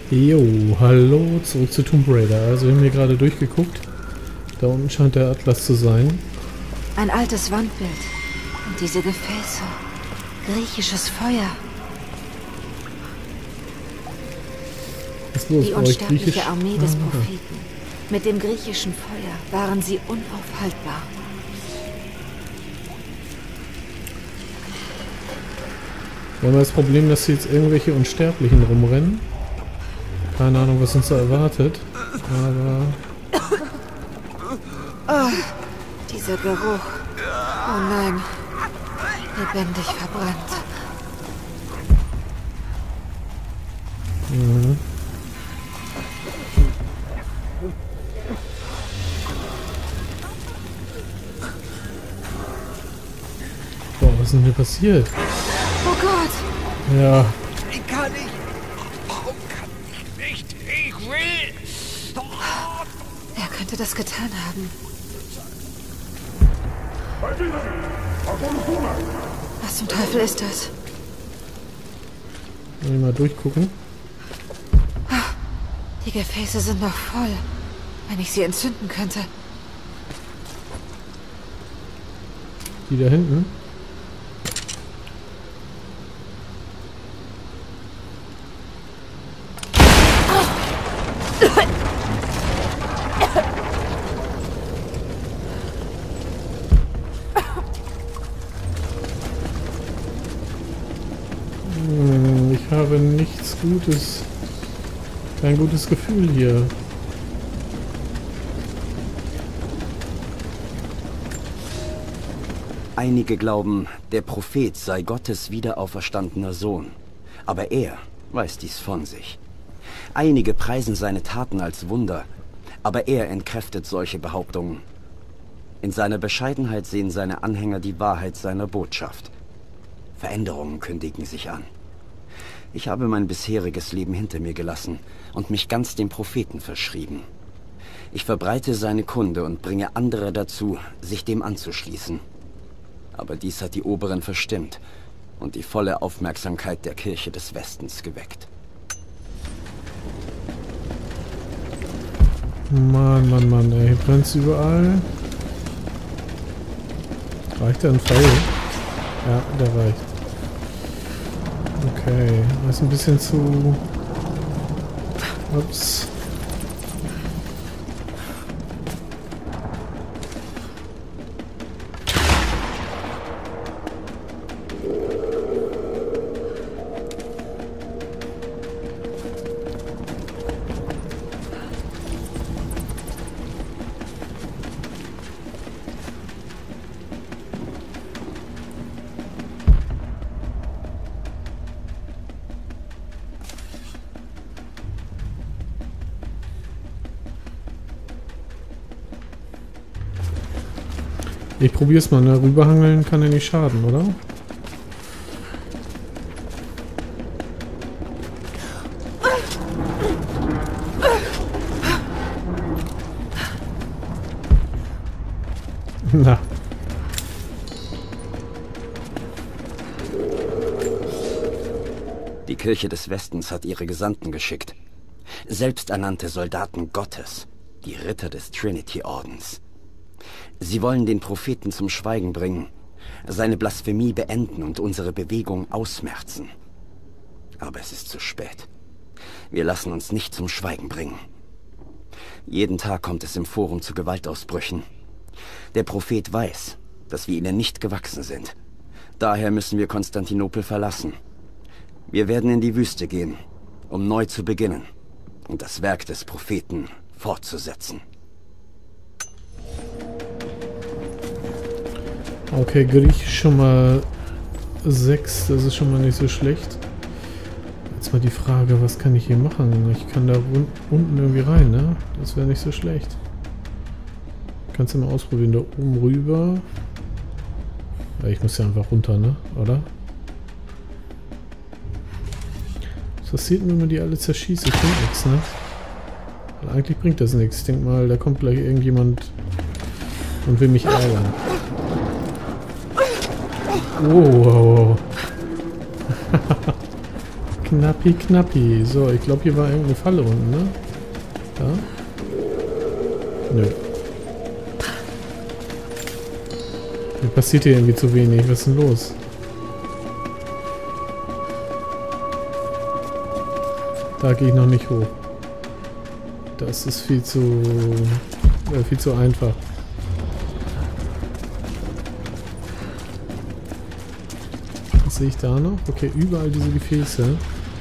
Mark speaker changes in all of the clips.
Speaker 1: Jo, hallo, zurück zu Tomb Raider. Also wir haben hier gerade durchgeguckt. Da unten scheint der Atlas zu sein.
Speaker 2: Ein altes Wandbild. Und diese Gefäße. Griechisches Feuer.
Speaker 1: Was ist los
Speaker 2: Die
Speaker 1: bei euch?
Speaker 2: unsterbliche
Speaker 1: Griechisch?
Speaker 2: Armee des Propheten. Mit dem griechischen Feuer waren sie unaufhaltbar.
Speaker 1: Wir haben das Problem, dass hier jetzt irgendwelche Unsterblichen rumrennen. Keine Ahnung, was uns da erwartet. Aber...
Speaker 2: Oh, dieser Geruch. Oh nein. Lebendig verbrannt.
Speaker 1: Mhm. Boah, was ist denn hier passiert?
Speaker 2: Oh Gott!
Speaker 1: Ja.
Speaker 3: Wie kann ich? Warum kann ich nicht? Ich will!
Speaker 2: Wer könnte das getan haben? Was zum Teufel ist das?
Speaker 1: Mal durchgucken.
Speaker 2: Die Gefäße sind noch voll. Wenn ich sie entzünden könnte.
Speaker 1: Die da hinten. Ich habe nichts Gutes. Kein gutes Gefühl hier.
Speaker 4: Einige glauben, der Prophet sei Gottes wiederauferstandener Sohn. Aber er weiß dies von sich. Einige preisen seine Taten als Wunder, aber er entkräftet solche Behauptungen. In seiner Bescheidenheit sehen seine Anhänger die Wahrheit seiner Botschaft. Veränderungen kündigen sich an. Ich habe mein bisheriges Leben hinter mir gelassen und mich ganz dem Propheten verschrieben. Ich verbreite seine Kunde und bringe andere dazu, sich dem anzuschließen. Aber dies hat die Oberen verstimmt und die volle Aufmerksamkeit der Kirche des Westens geweckt.
Speaker 1: Mann, Mann, Mann, ey. Hier brennt's überall. Reicht da ein Pfeil? Ja, der reicht. Okay, das ist ein bisschen zu... Ups. Ich probier's mal, ne? Rüberhangeln kann ja nicht schaden, oder? Na.
Speaker 4: Die Kirche des Westens hat ihre Gesandten geschickt. Selbsternannte Soldaten Gottes, die Ritter des Trinity-Ordens. Sie wollen den Propheten zum Schweigen bringen, seine Blasphemie beenden und unsere Bewegung ausmerzen. Aber es ist zu spät. Wir lassen uns nicht zum Schweigen bringen. Jeden Tag kommt es im Forum zu Gewaltausbrüchen. Der Prophet weiß, dass wir ihnen nicht gewachsen sind. Daher müssen wir Konstantinopel verlassen. Wir werden in die Wüste gehen, um neu zu beginnen und das Werk des Propheten fortzusetzen.
Speaker 1: Okay, Griechisch schon mal 6, das ist schon mal nicht so schlecht. Jetzt mal die Frage, was kann ich hier machen? Ich kann da unten irgendwie rein, ne? Das wäre nicht so schlecht. Kannst du mal ausprobieren, da oben rüber. Ja, ich muss ja einfach runter, ne? Oder? Was passiert denn, wenn man die alle zerschießt? Ich bringt nichts, ne? Weil eigentlich bringt das nichts. Ich denke mal, da kommt gleich irgendjemand und will mich ärgern. Oh, wow. Knappi, knappi. So, ich glaube, hier war irgendeine Falle unten, ne? Da? Nö. Mir passiert hier irgendwie zu wenig. Was ist denn los? Da gehe ich noch nicht hoch. Das ist viel zu einfach. Was sehe ich da noch? Okay, überall diese Gefäße.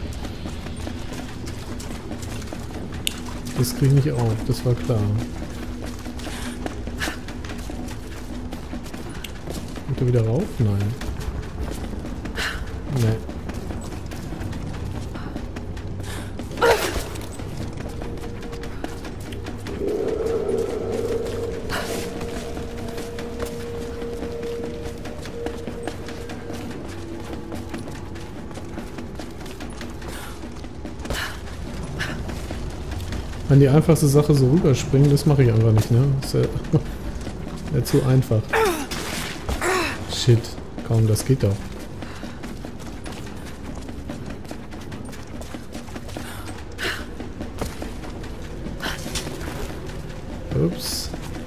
Speaker 1: Das kriege ich nicht auf, das war klar. Kommt er wieder rauf? Nein. Nee. An die einfachste Sache so rüberspringen, das mache ich einfach nicht, ne? Das ist ja zu einfach. Shit, kaum, das geht doch. Ups.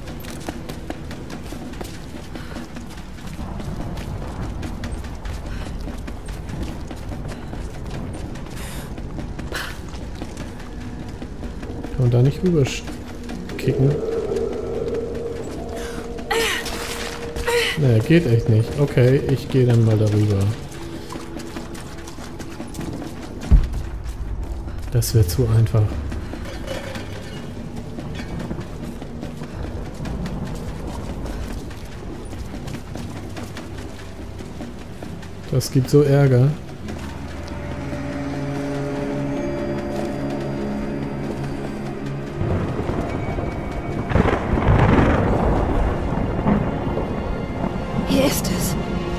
Speaker 1: Und da nicht rüber kicken. Ne, geht echt nicht. Okay, ich gehe dann mal darüber. Das wäre zu einfach. Das gibt so Ärger.
Speaker 2: Hier ist es.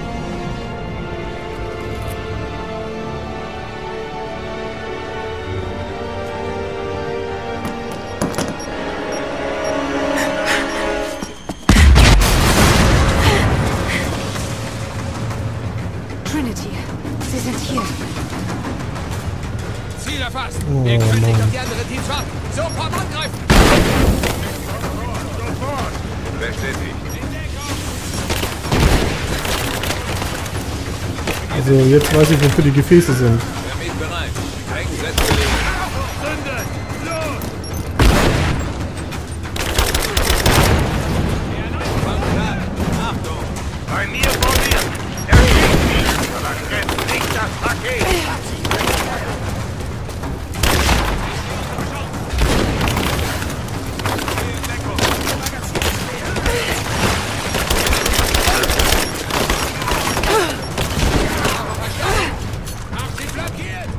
Speaker 2: Trinity, Sie sind hier.
Speaker 3: Ziel erfasst.
Speaker 1: Oh,
Speaker 3: Ihr könnt nicht
Speaker 1: Mann.
Speaker 3: auf die anderen Teams warten. Sofort angreifen.
Speaker 5: Sofort! Bestätigt.
Speaker 1: Also jetzt weiß ich, wofür die Gefäße sind.
Speaker 3: Termin bereit. Sprengsätze legen.
Speaker 5: Zünde! Los!
Speaker 3: Achtung.
Speaker 5: Bei mir vor mir! Er schießt mich! Vergessen nicht das Paket!
Speaker 3: Hab sie flankiert.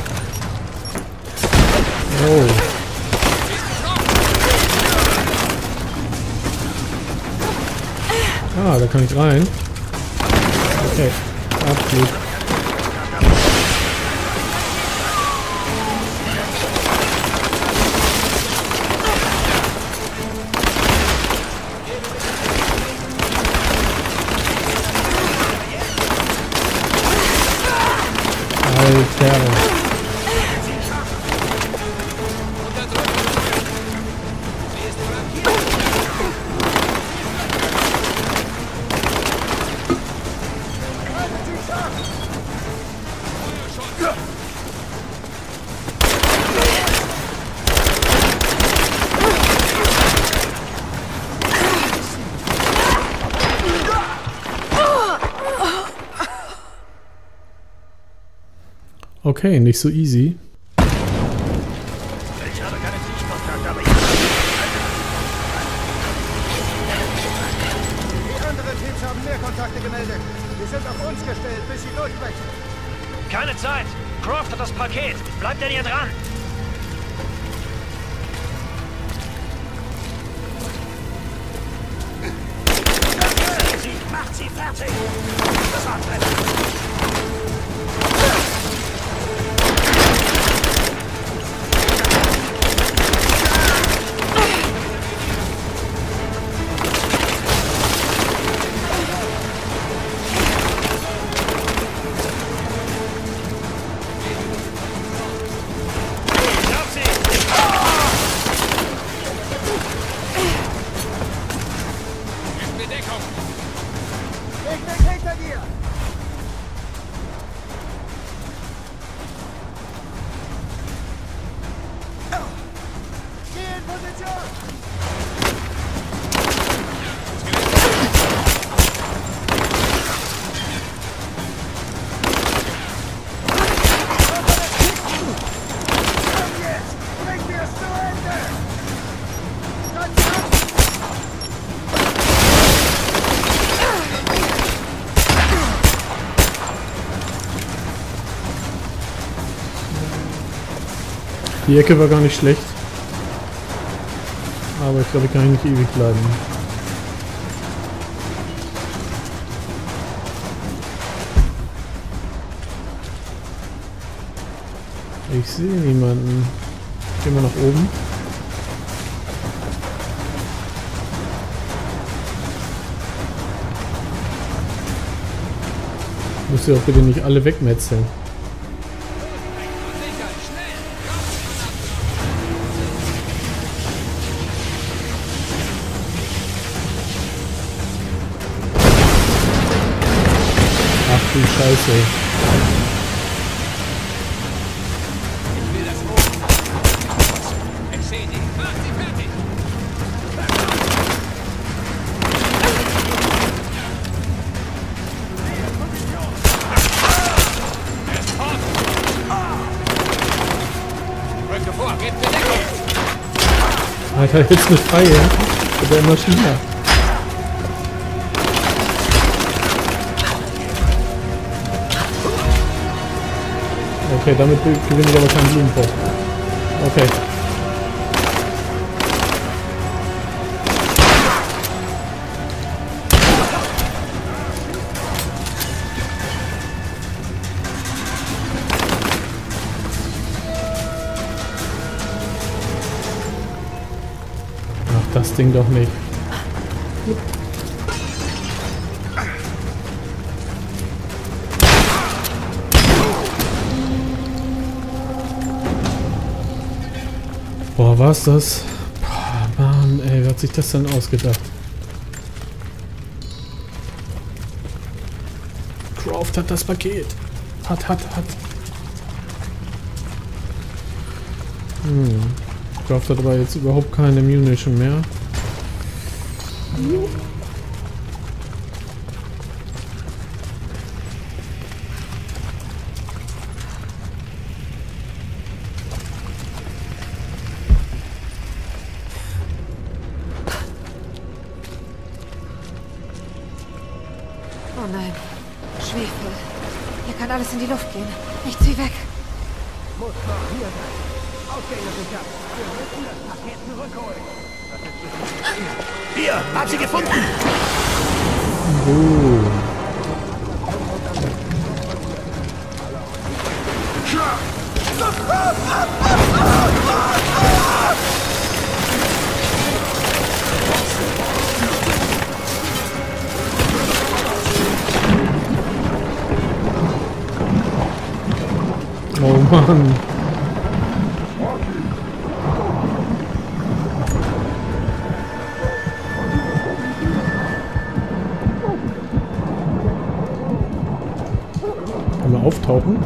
Speaker 1: Oh. Ah, da kann ich rein. Okay. Abflug. Alter. Okay, nicht so easy.
Speaker 5: Ich habe keine Sichtkontakt, aber ich...
Speaker 6: Die anderen Teams haben mehr Kontakte gemeldet. Wir sind auf uns gestellt, bis sie durchbrechen.
Speaker 7: Keine Zeit! Croft hat das Paket! Bleibt an ihr dran!
Speaker 5: Macht sie fertig! Das war Treffer!
Speaker 1: Die Ecke war gar nicht schlecht. Aber ich glaube, ich kann nicht ewig bleiben. Ich sehe niemanden. Gehen wir nach oben. Müsst ihr auch bitte nicht alle wegmetzeln. Ach du Scheiße.
Speaker 3: Ich sehe dich. Mach sie fertig. Er ist tot. Rücke vor, gebt mir Deckung.
Speaker 1: Alter, jetzt mit frei, ja? Das wird immer schlimmer. Okay, damit gewinne ich aber keinen Blumenpott. Okay. Ach, das Ding doch nicht. Boah, war's das? Boah, Mann, ey, wer hat sich das denn ausgedacht? Croft hat das Paket. Hat. Croft hat aber jetzt überhaupt keine Munition mehr.
Speaker 2: Oh nein. Schwefel. Hier kann alles in die Luft gehen. Ich zieh weg.
Speaker 6: Muss noch hier sein. Ausgänge sicher. Wir müssen das Paket zurückholen.
Speaker 5: Hier, hat sie gefunden.
Speaker 1: Oh Mann. Kann man auftauchen?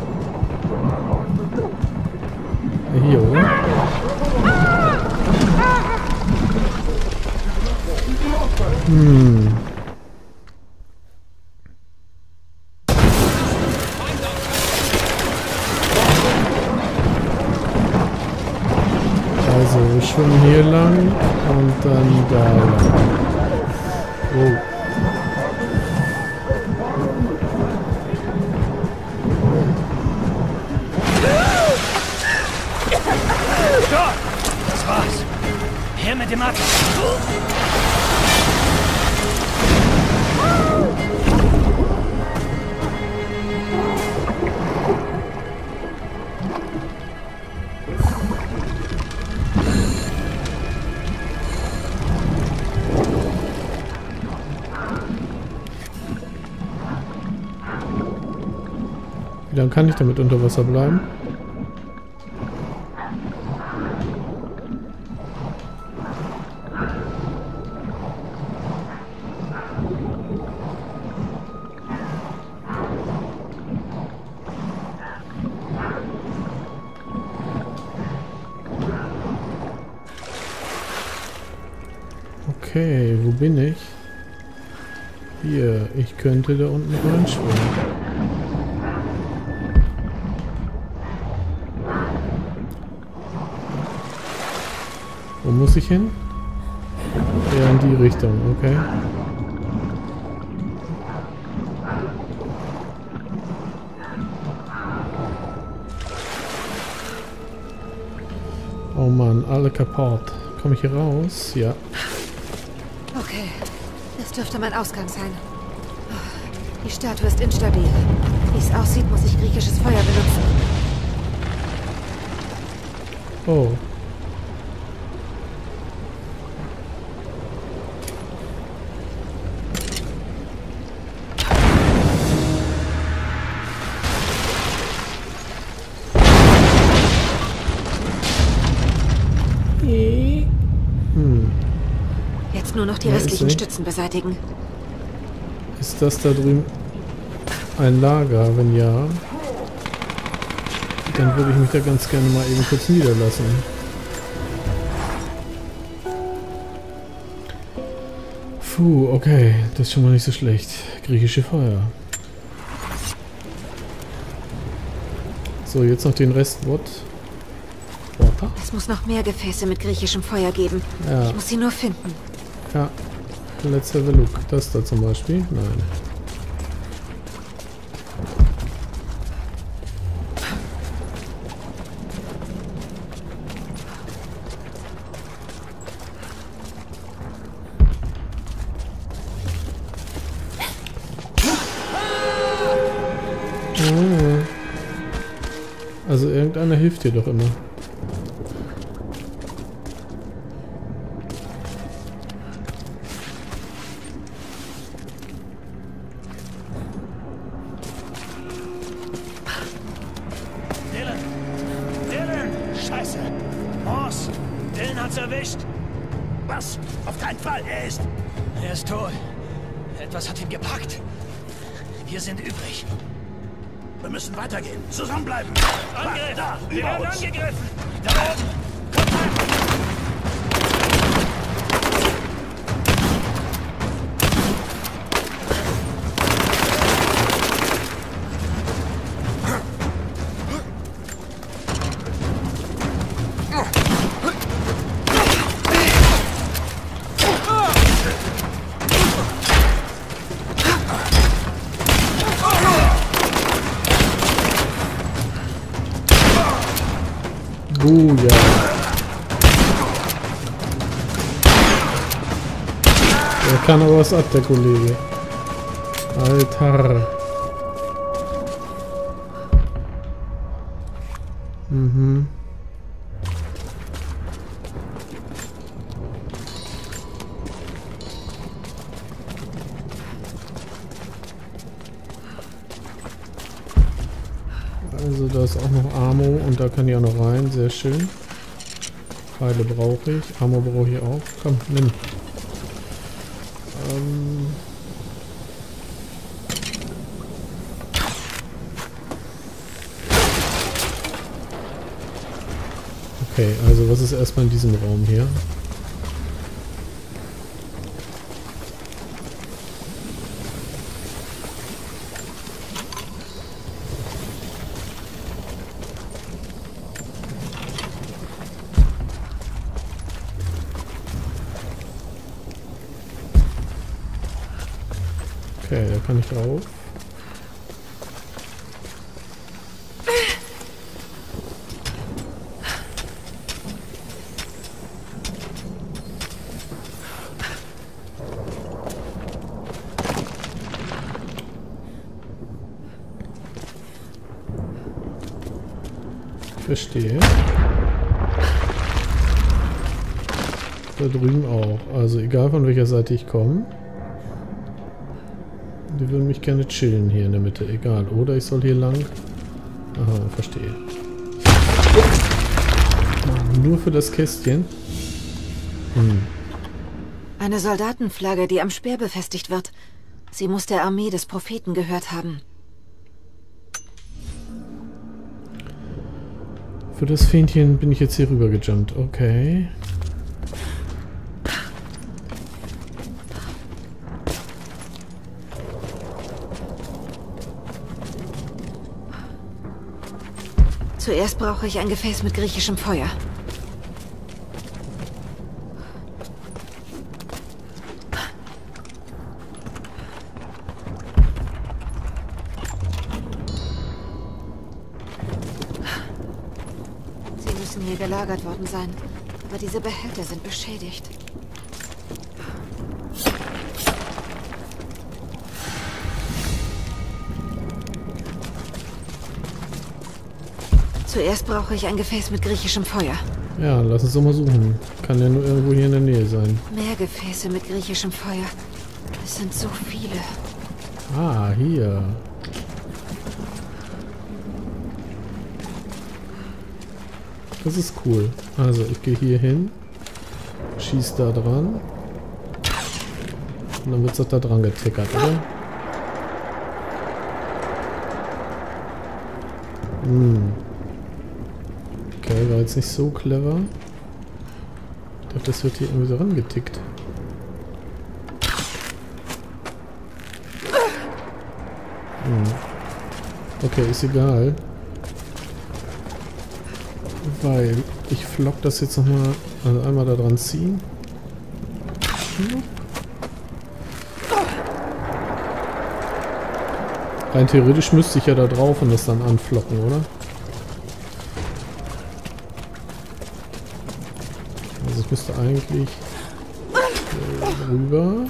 Speaker 1: Ja, hier, oder? Also, wir schwimmen hier lang und dann da lang. Oh.
Speaker 7: Das war's. Her mit dem Atlas.
Speaker 1: Wie lange kann ich damit unter Wasser bleiben? Okay, wo bin ich? Hier, ich könnte da unten reinschwimmen. Wo muss ich hin? Ja, in die Richtung, okay. Oh Mann, alle kaputt. Komme ich hier raus? Ja.
Speaker 2: Okay, das dürfte mein Ausgang sein. Die Statue ist instabil. Wie es aussieht, muss ich griechisches Feuer benutzen.
Speaker 1: Oh.
Speaker 2: Jetzt nur noch die
Speaker 1: Ja,
Speaker 2: restlichen
Speaker 1: ist
Speaker 2: Stützen beseitigen.
Speaker 1: Ist das da drüben ein Lager? Wenn ja, dann würde ich mich da ganz gerne mal eben kurz niederlassen. Puh, okay. Das ist schon mal nicht so schlecht. Griechische Feuer. So, jetzt noch den Rest. Water?
Speaker 2: Es muss noch mehr Gefäße mit griechischem Feuer geben.
Speaker 1: Ja.
Speaker 2: Ich muss sie nur finden.
Speaker 1: Ja. Let's have a look. Das da zum Beispiel? Nein. Also irgendeiner hilft dir doch immer.
Speaker 7: Dylan! Scheiße! Morse! Dylan hat's erwischt!
Speaker 5: Was? Auf keinen Fall, er ist...
Speaker 7: Er ist tot. Etwas hat ihn gepackt. Wir sind übrig.
Speaker 5: Wir müssen weitergehen. Zusammenbleiben.
Speaker 7: Angriff!
Speaker 5: Da,
Speaker 7: Wir
Speaker 5: über
Speaker 7: werden
Speaker 5: uns.
Speaker 7: angegriffen! Da oben!
Speaker 1: Ja. Der kann aber was ab, der Kollege. Alter. Mhm. Also da ist auch noch Ammo und da kann ich auch noch rein. Sehr schön. Pfeile brauche ich. Ammo brauche ich auch. Komm, nimm. Okay, also was ist erstmal in diesem Raum hier? Okay, da kann ich drauf. Ich verstehe. Da drüben auch. Also egal von welcher Seite ich komme. Die würden mich gerne chillen hier in der Mitte. Egal. Oder ich soll hier lang. Aha, verstehe. Nur für das Kästchen.
Speaker 2: Eine Soldatenflagge, die am Speer befestigt wird. Sie muss der Armee des Propheten gehört haben.
Speaker 1: Für das Fähnchen bin ich jetzt hier rüber gejumpt. Okay.
Speaker 2: Zuerst brauche ich ein Gefäß mit griechischem Feuer. Sie müssen müssen hier gelagert worden sein. Aber diese Behälter sind beschädigt. Zuerst brauche ich ein Gefäß mit griechischem Feuer.
Speaker 1: Ja, lass uns doch mal suchen. Kann ja nur irgendwo hier in der Nähe sein.
Speaker 2: Mehr Gefäße mit griechischem Feuer. Es sind so viele.
Speaker 1: Ah, hier. Das ist cool. Also, ich gehe hier hin. Schieß da dran. Und dann wird es doch da dran getickert, oder? Okay, war jetzt nicht so clever. Ich dachte, das wird hier irgendwie so rangetickt. Okay, ist egal. Weil ich flock das jetzt nochmal, also einmal da dran ziehen. Rein theoretisch müsste ich ja da drauf und das dann anflocken, oder? Also ich müsste eigentlich rüber.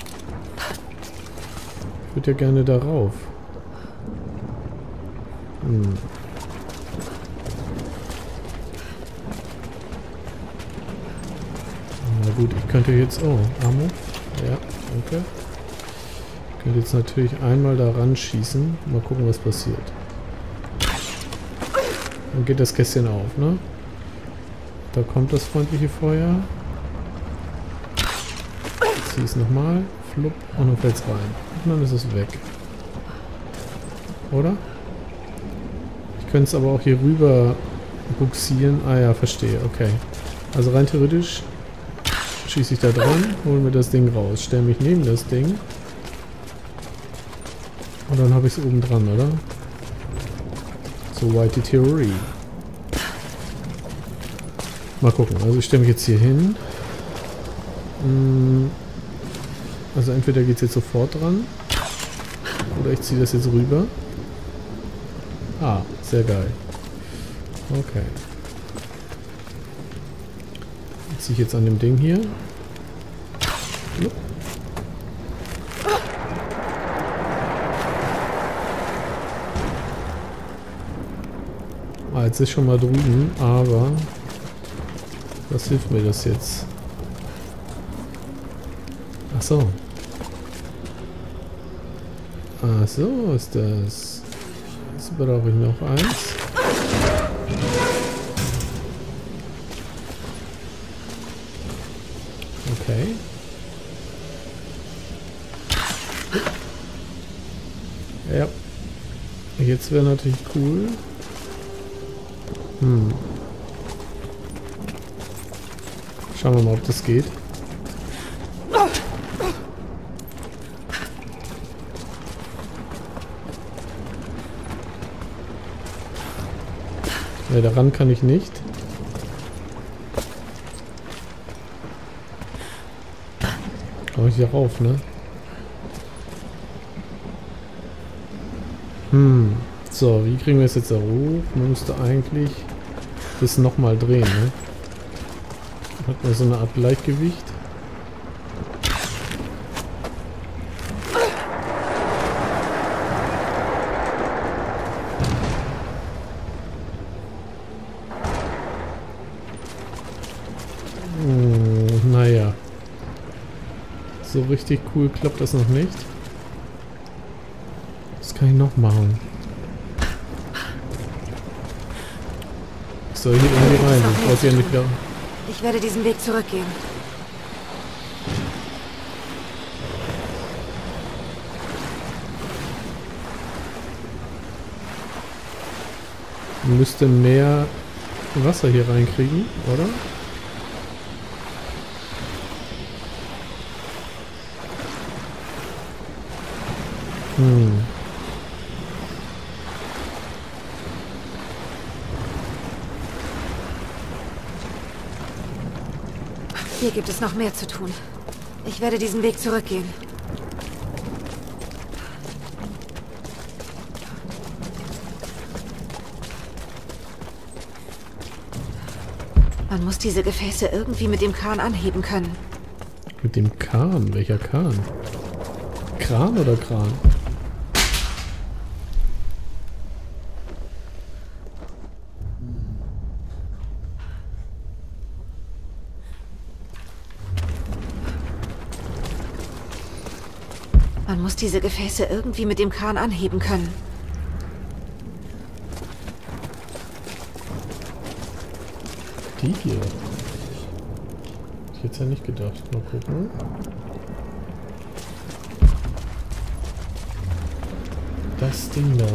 Speaker 1: Ich würde ja gerne darauf. Na gut, ich könnte jetzt... Oh, Ammo. Ja, danke. Ich könnte jetzt natürlich einmal da ran schießen. Mal gucken, was passiert. Dann geht das Kästchen auf, ne? Da kommt das freundliche Feuer. Zieh es nochmal. Flupp. Und dann fällt es rein. Und dann ist es weg. Oder? Ich könnte es aber auch hier rüber buxieren. Ah ja, verstehe. Okay. Also rein theoretisch schieße ich da dran, hole mir das Ding raus, stelle mich neben das Ding. Und dann habe ich es oben dran, oder? So weit die Theorie. Mal gucken. Also ich stelle mich jetzt hier hin. Also entweder geht es jetzt sofort dran. Oder ich ziehe das jetzt rüber. Ah, sehr geil. Okay. Jetzt ziehe ich jetzt an dem Ding hier. Ah, jetzt ist schon mal drüben, aber was hilft mir das jetzt? Ach so. Ah, so ist das. Jetzt brauche ich noch eins. Okay. Ja. Jetzt wäre natürlich cool. Schauen wir mal, ob das geht. Ja, daran kann ich nicht. Komme ich hier rauf, ne? So, wie kriegen wir es jetzt da hoch? Man müsste eigentlich das nochmal drehen, ne? Hat man so eine Art Gleichgewicht. Naja. So richtig cool klappt das noch nicht. Was kann ich noch machen? Ich soll hier irgendwie rein. Ich weiß ja nicht wieder.
Speaker 2: Ich werde diesen Weg zurückgehen.
Speaker 1: Müsste mehr Wasser hier reinkriegen, oder?
Speaker 2: Hier gibt es noch mehr zu tun. Ich werde diesen Weg zurückgehen. Man muss diese Gefäße irgendwie mit dem Kran anheben können.
Speaker 1: Mit dem Kahn? Welcher Kahn? Kran oder Kran?
Speaker 2: Man muss diese Gefäße irgendwie mit dem Kran anheben können.
Speaker 1: Die hier. Hätte ich jetzt ja nicht gedacht. Mal gucken. Das Ding da.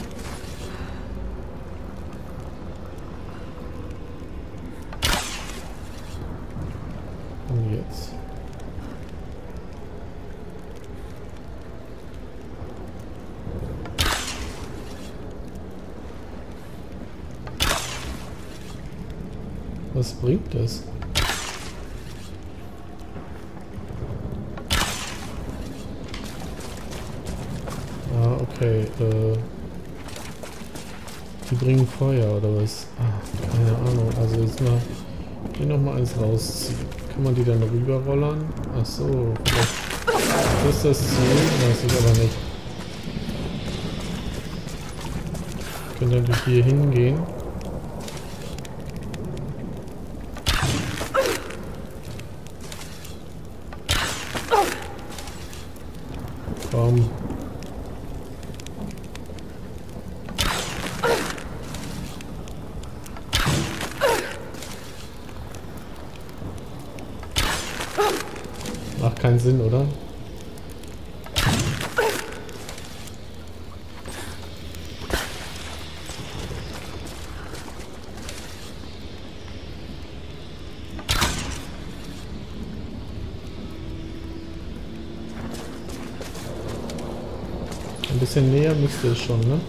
Speaker 1: Und jetzt? Was bringt das? Ah, okay. Die bringen Feuer oder was? Ah, keine Ahnung. Also jetzt mal hier nochmal eins rausziehen. Kann man die dann rüberrollern? Ach so. Vielleicht ist das Ziel? Weiß ich aber nicht. Ich könnte natürlich hier hingehen. Komm. Macht keinen Sinn, oder? Ein bisschen näher müsste es schon, ne?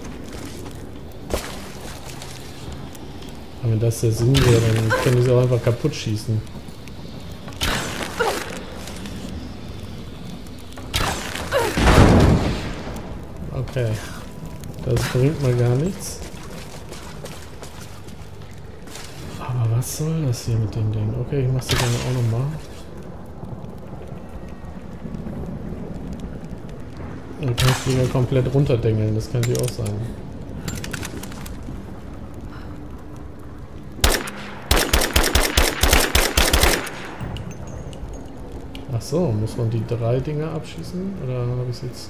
Speaker 1: Aber wenn das der Sinn wäre, dann können die sie auch einfach kaputt schießen. Okay. Das bringt mal gar nichts. Aber was soll das hier mit dem Ding? Okay, ich mach's dir dann auch nochmal. Dann kannst du wieder komplett runterdengeln, das kann natürlich auch sein. Ach so, muss man die 3 Dinger abschießen? Oder habe ich es jetzt...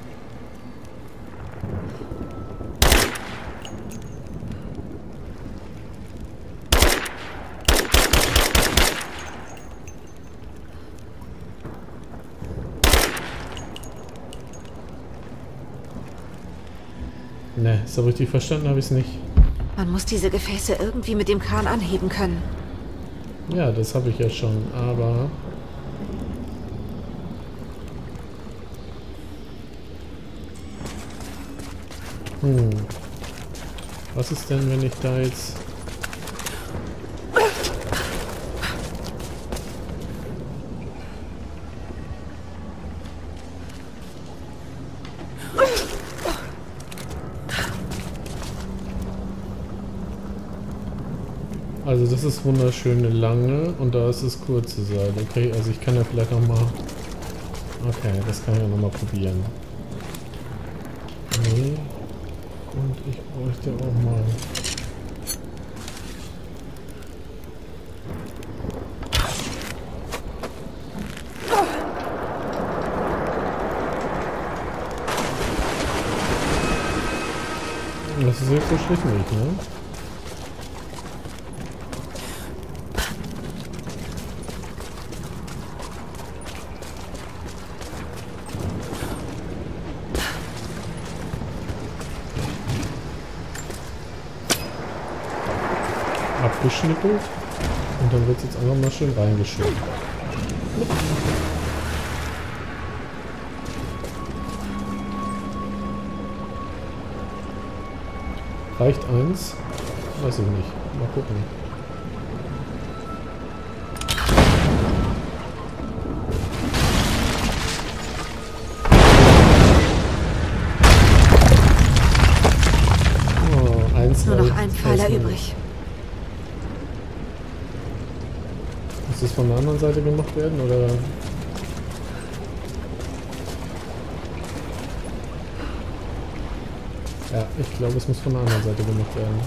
Speaker 1: Ne, so richtig verstanden habe ich es nicht.
Speaker 2: Man muss diese Gefäße irgendwie mit dem Kran anheben können.
Speaker 1: Ja, das habe ich ja schon, aber... Was ist denn, wenn ich da jetzt... Also das ist wunderschöne lange und da ist das kurze Seil. Okay, also ich kann ja vielleicht noch mal... Okay, das kann ich ja noch mal probieren. Nee. Und ich bräuchte auch mal... Das ist jetzt so schlicht nicht, ne? Abgeschnippelt und dann wird es jetzt einfach mal schön reingeschoben. Reicht eins? Weiß ich nicht. Mal gucken.
Speaker 2: Nur noch ein Pfeiler übrig.
Speaker 1: Muss das von der anderen Seite gemacht werden, oder? Ja, ich glaube, es muss von der anderen Seite gemacht werden.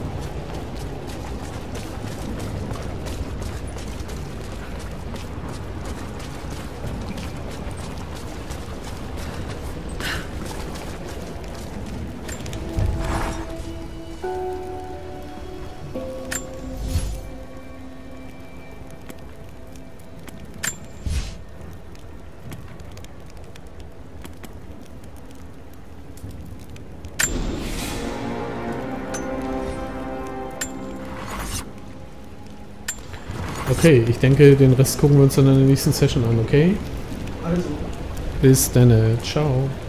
Speaker 1: Okay, ich denke, den Rest gucken wir uns dann in der nächsten Session an, okay?
Speaker 8: Also.
Speaker 1: Bis dann, ciao.